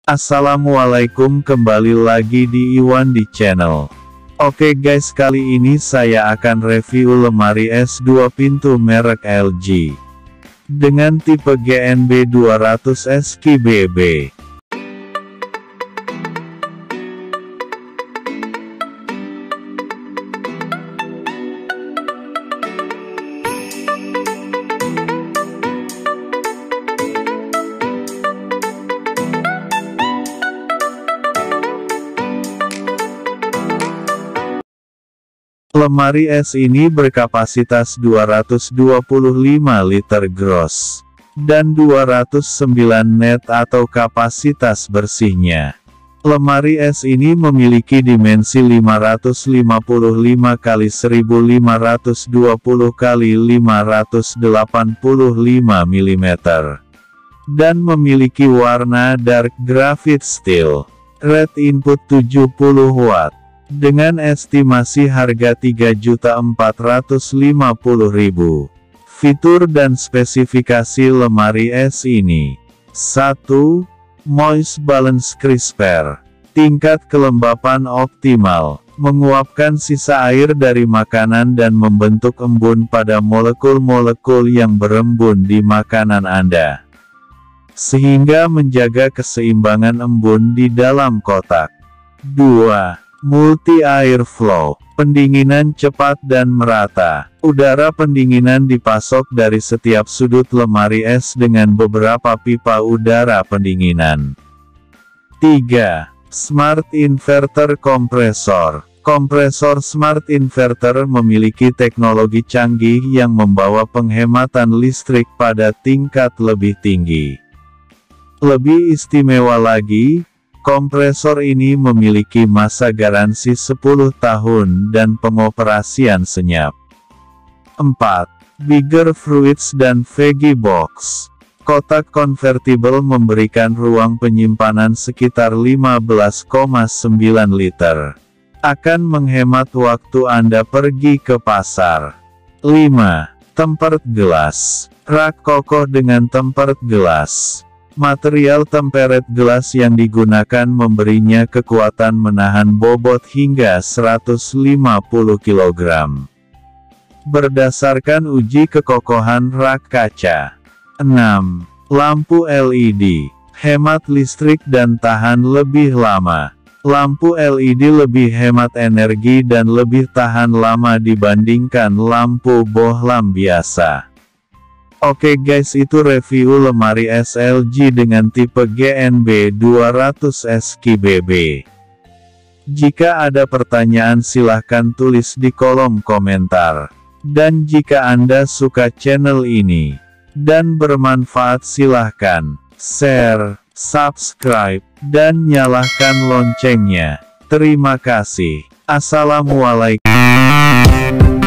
Assalamualaikum, kembali lagi di Iwan di channel. Oke guys, kali ini saya akan review lemari es 2 pintu merek LG dengan tipe GNB 200 SKBB. Lemari es ini berkapasitas 225 liter gross dan 209 net atau kapasitas bersihnya. Lemari es ini memiliki dimensi 555 x 1520 x 585 mm dan memiliki warna dark graphite steel. Red input 70 watt. Dengan estimasi harga Rp3.450.000. Fitur dan spesifikasi lemari es ini. 1. Moist Balance Crisper. Tingkat kelembapan optimal. Menguapkan sisa air dari makanan dan membentuk embun pada molekul-molekul yang berembun di makanan Anda, sehingga menjaga keseimbangan embun di dalam kotak. 2. Multi Air Flow. Pendinginan cepat dan merata. Udara pendinginan dipasok dari setiap sudut lemari es dengan beberapa pipa udara pendinginan. 3. Smart Inverter Kompresor. Kompresor Smart Inverter memiliki teknologi canggih yang membawa penghematan listrik pada tingkat lebih tinggi. Lebih istimewa lagi, kompresor ini memiliki masa garansi 10 tahun dan pengoperasian senyap. 4. Bigger Fruits dan Veggie Box. Kotak konvertibel memberikan ruang penyimpanan sekitar 15,9 liter. Akan menghemat waktu Anda pergi ke pasar. 5. Tempered Gelas. Rak kokoh dengan tempered gelas. Material tempered gelas yang digunakan memberinya kekuatan menahan bobot hingga 150 kg. Berdasarkan uji kekokohan rak kaca. 6. Lampu LED. Hemat listrik dan tahan lebih lama. Lampu LED lebih hemat energi dan lebih tahan lama dibandingkan lampu bohlam biasa. Oke guys, itu review lemari es LG dengan tipe GNB 200 SKBB. Jika ada pertanyaan silahkan tulis di kolom komentar. Dan jika Anda suka channel ini dan bermanfaat silahkan share, subscribe, dan nyalakan loncengnya. Terima kasih. Assalamualaikum.